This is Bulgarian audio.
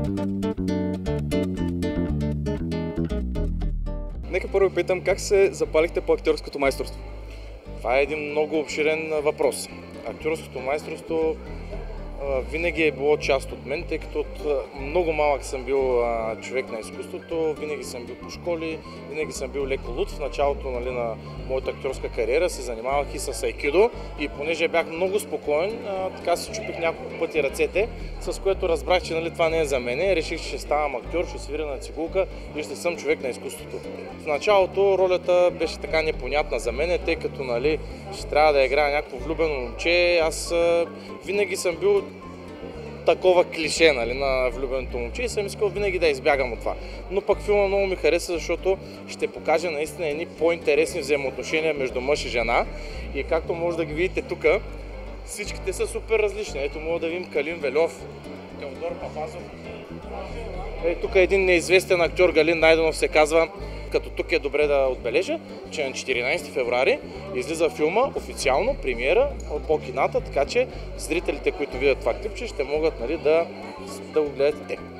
Нека първо питам, как се запалихте по актьорското майсторство? Това е един много обширен въпрос. Актьорското майсторство винаги е било част от мен, тъй като от много малък съм бил човек на изкуството, винаги съм бил по школи, винаги съм бил леко луд. В началото на моята актьорска кариера се занимавах и с айкидо и понеже бях много спокоен, така си чупих няколко пъти ръцете, с което разбрах, че това не е за мене. Реших, че ще ставам актьор, ще свиря на цигулка и ще съм човек на изкуството. В началото ролята беше така непонятна за мен, тъй като ще трябва да играя някакво влюбено момче. Аз винаги съм бил такова клише на влюбеното момче и съм искал винаги да избягам от това. Но пък филма много ми хареса, защото ще покаже наистина едни по-интересни взаимоотношения между мъж и жена. И както може да ги видите тук, всичките са супер различни. Ето мога да видим Калин Вельов, Теодор Папазов. Тук един неизвестен актьор, Галин Найденов се казва. Като тук е добре да отбележа, че на 14 февруари излиза филма официално, премиера по кината, така че зрителите, които видят това клипче, ще могат да го гледат те.